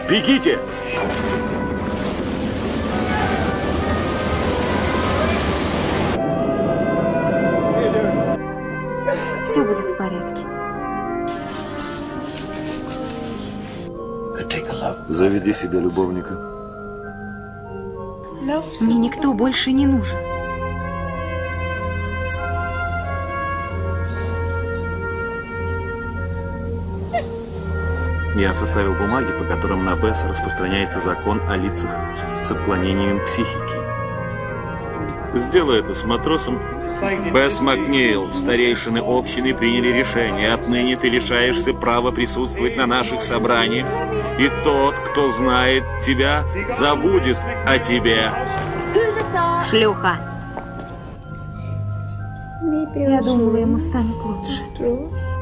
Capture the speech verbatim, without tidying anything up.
Бегите! Все будет в порядке. Заведи себе любовника. Мне никто больше не нужен. Я составил бумаги, по которым на Бесс распространяется закон о лицах с отклонением психики. Сделай это с матросом. Бесс Макнейл, старейшины общины приняли решение. Отныне ты лишаешься права присутствовать на наших собраниях. И тот, кто знает тебя, забудет о тебе. Шлюха. Я думала, ему станет лучше.